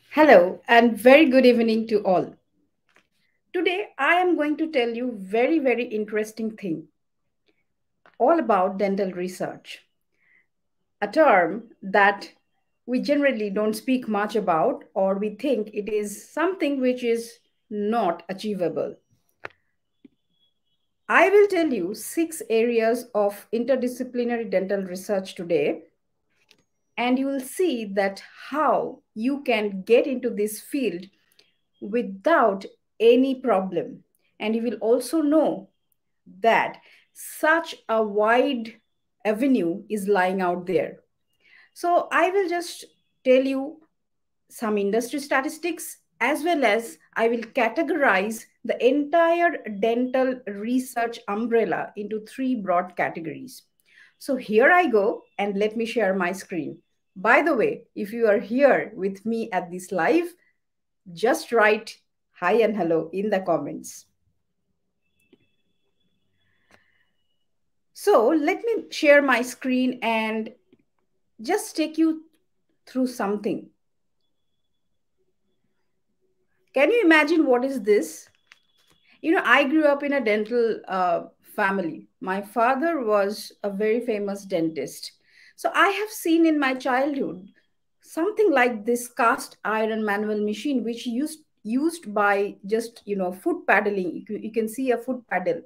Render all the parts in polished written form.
Hello and very good evening to all. Today I am going to tell you very interesting thing all about dental research, a term that we generally don't speak much about or we think it is something which is not achievable. I will tell you 6 areas of interdisciplinary dental research today, and you will see that how you can get into this field without any problem. And you will also know that such a wide avenue is lying out there. So I will just tell you some industry statistics as well as I will categorize the entire dental research umbrella into 3 broad categories. So here I go and let me share my screen. By the way, if you are here with me at this live, just write hi and hello in the comments. So let me share my screen and just take you through something. Can you imagine what is this? I grew up in a dental family. My father was a very famous dentist. So I have seen in my childhood something like this cast iron manual machine, which used by just foot paddling. You can see a foot paddle.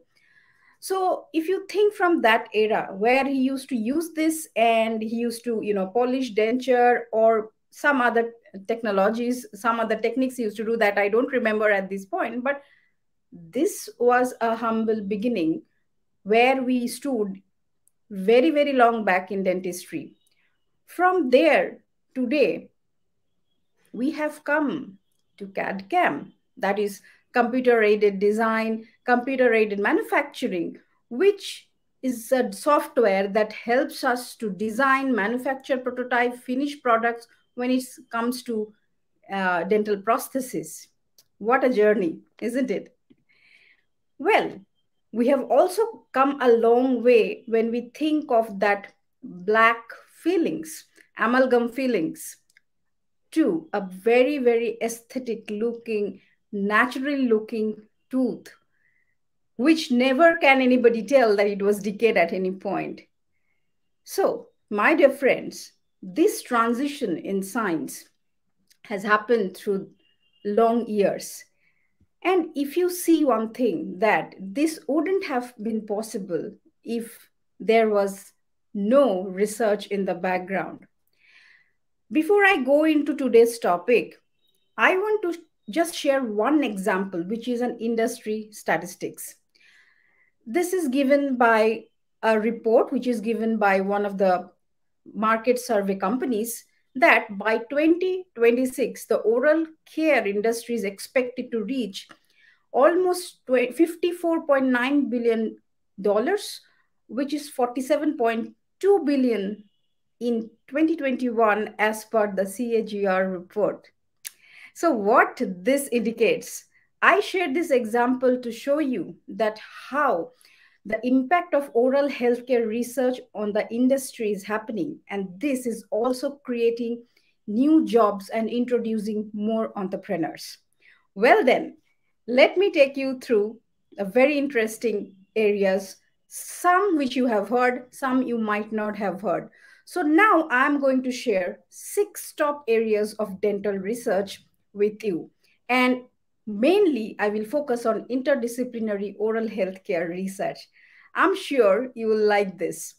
So if you think from that era where he used to use this and he used to, polish denture or some other technologies, some other techniques he used to do that I don't remember at this point, but this was a humble beginning where we stood very long back in dentistry. From there, today, we have come to CAD CAM, that is computer aided design, computer aided manufacturing, which is a software that helps us to design, manufacture, prototype, finish products when it comes to dental prosthesis. What a journey, isn't it? Well, we have also come a long way when we think of that black fillings, amalgam fillings, to a very aesthetic looking, natural looking tooth, which never can anybody tell that it was decayed at any point. So, my dear friends, this transition in science has happened through long years. And if you see one thing, that this wouldn't have been possible if there was no research in the background. Before I go into today's topic, I want to just share one example, which is an industry statistics. This is given by a report, which is given by one of the market survey companies, that by 2026, the oral care industry is expected to reach almost $54.9 billion, which is 47.2 billion in 2021 as per the CAGR report. So what this indicates, I shared this example to show you that how the impact of oral healthcare research on the industry is happening. And this is also creating new jobs and introducing more entrepreneurs. Well then, let me take you through a very interesting areas, some which you have heard, some you might not have heard. So now I'm going to share 6 top areas of dental research with you. And mainly, I will focus on interdisciplinary oral healthcare research. I'm sure you will like this.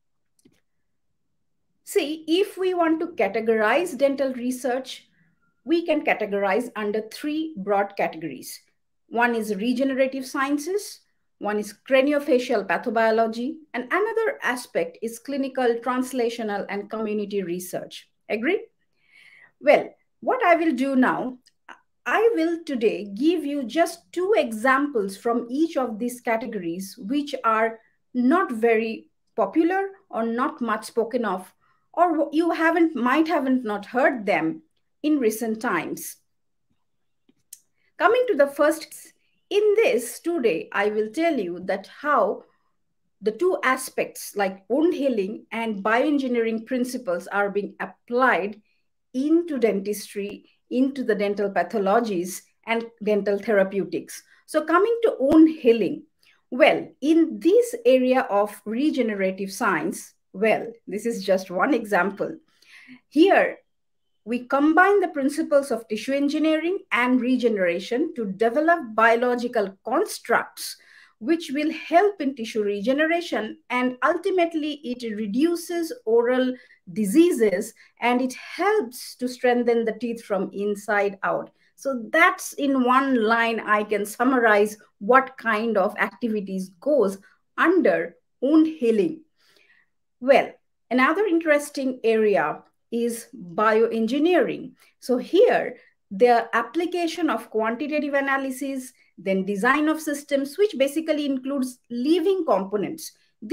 See, if we want to categorize dental research, we can categorize under 3 broad categories. One is regenerative sciences, one is craniofacial pathobiology, and another aspect is clinical, translational, and community research. Agree? Well, what I will do now, I will today give you just 2 examples from each of these categories, which are not very popular or not much spoken of, or you might haven't not heard them in recent times. Coming to the first, in this today, I will tell you that how the 2 aspects like wound healing and bioengineering principles are being applied into dentistry into the dental pathologies and dental therapeutics. So coming to wound healing, well, in this area of regenerative science, well, this is just one example. Here, we combine the principles of tissue engineering and regeneration to develop biological constructs which will help in tissue regeneration, and ultimately it reduces oral diseases and it helps to strengthen the teeth from inside out. So that's in one line I can summarize what kind of activities goes under wound healing. Well, another interesting area is bioengineering. So here, the application of quantitative analysis, then design of systems, which basically includes living components.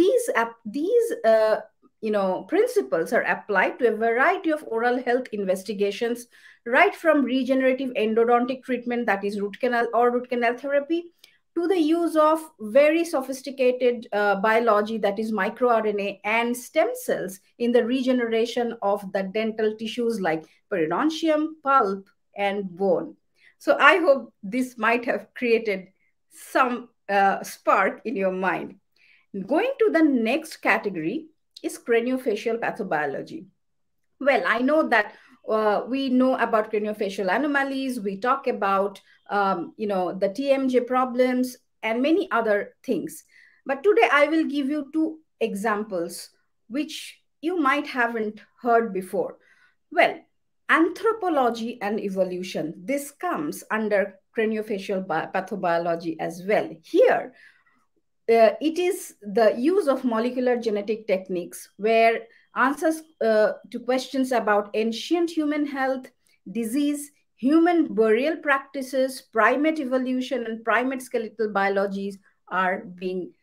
These principles are applied to a variety of oral health investigations, right from regenerative endodontic treatment, that is root canal or root canal therapy, to the use of very sophisticated biology, that is microRNA and stem cells, in the regeneration of the dental tissues like periodontium, pulp, and bone. So I hope this might have created some spark in your mind. Going to the next category is craniofacial pathobiology. Well, I know that we know about craniofacial anomalies. We talk about, the TMJ problems and many other things. But today I will give you two examples which you might haven't heard before. Well, anthropology and evolution. This comes under craniofacial pathobiology as well. Here, it is the use of molecular genetic techniques where answers to questions about ancient human health, disease, human burial practices, primate evolution, and primate skeletal biologies are being,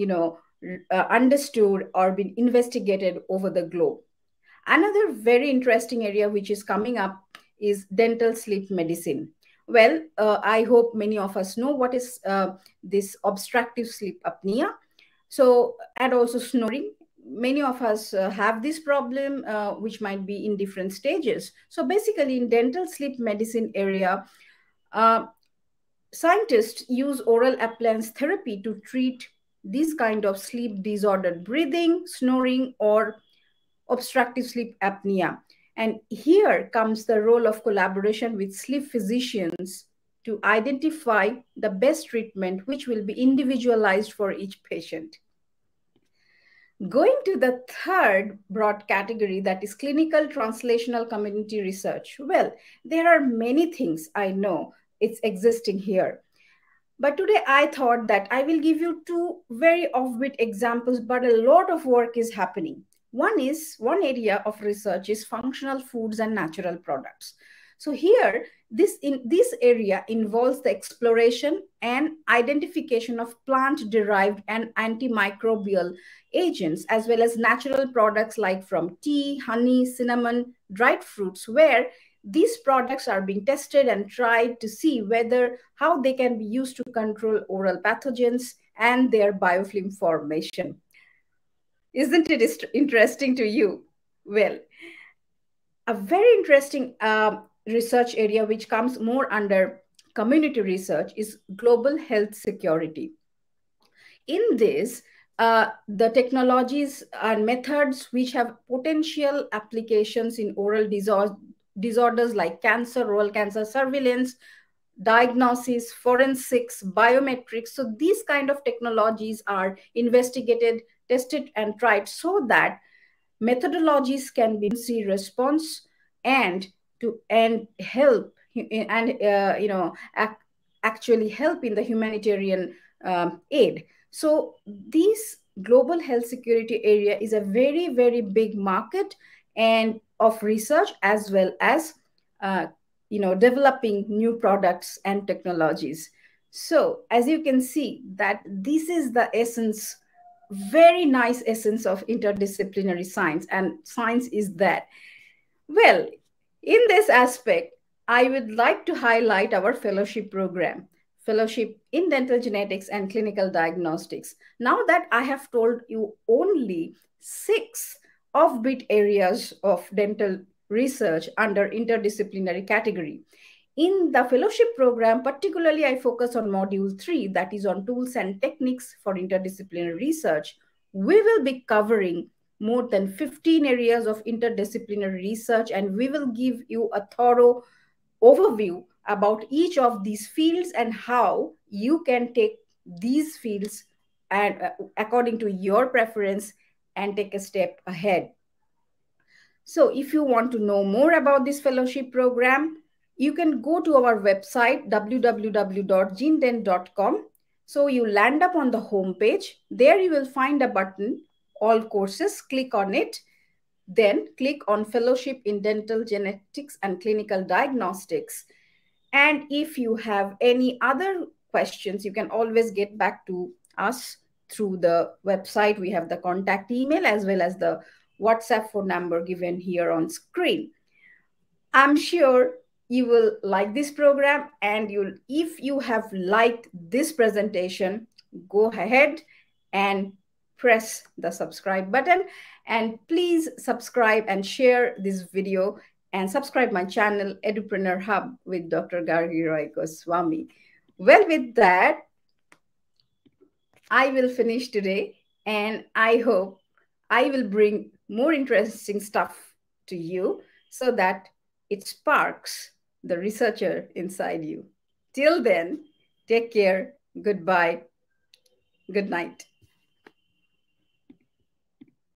understood or being investigated over the globe. Another very interesting area which is coming up is dental sleep medicine. Well, I hope many of us know what is this obstructive sleep apnea. So, and also snoring. Many of us have this problem, which might be in different stages. So, basically, in dental sleep medicine area, uh, scientists use oral appliance therapy to treat this kind of sleep disordered breathing, snoring, or obstructive sleep apnea. And here comes the role of collaboration with sleep physicians to identify the best treatment, which will be individualized for each patient. Going to the third broad category, that is clinical translational community research. Well, there are many things I know it's existing here. But today I thought that I will give you two very offbeat examples, but a lot of work is happening. One area of research is functional foods and natural products. So here, this area involves the exploration and identification of plant-derived and antimicrobial agents, as well as natural products like from tea, honey, cinnamon, dried fruits, where these products are being tested and tried to see whether how they can be used to control oral pathogens and their biofilm formation. Isn't it interesting to you? Well, a very interesting research area which comes more under community research is global health security. In this, the technologies and methods which have potential applications in oral disorders like cancer, oral cancer surveillance, diagnosis, forensics, biometrics. So these kind of technologies are investigated, tested, and tried so that methodologies can be see response and help and actually help in the humanitarian aid. So this global health security area is a very, very big market and of research, as well as developing new products and technologies. So as you can see that this is the essence, very nice essence of interdisciplinary science, and science is that. Well, in this aspect, I would like to highlight our fellowship program, fellowship in dental genetics and clinical diagnostics. Now that I have told you only 6 offbeat areas of dental research under interdisciplinary category. In the fellowship program, particularly, I focus on module 3, that is on tools and techniques for interdisciplinary research. We will be covering more than 15 areas of interdisciplinary research, and we will give you a thorough overview about each of these fields and how you can take these fields and according to your preference and take a step ahead. So if you want to know more about this fellowship program, you can go to our website www.genedent.com. So you land up on the home page. There you will find a button, all courses. Click on it. Then click on fellowship in dental genetics and clinical diagnostics. And if you have any other questions, you can always get back to us through the website. We have the contact email as well as the WhatsApp phone number given here on screen. I'm sure you will like this program, and if you have liked this presentation, go ahead and press the subscribe button, and please subscribe and share this video and subscribe my channel Edupreneur Hub with Dr. Gargi Roy Goswami. Well, with that, I will finish today, and I hope I will bring more interesting stuff to you so that it sparks the researcher inside you. Till then, take care. Goodbye. Good night.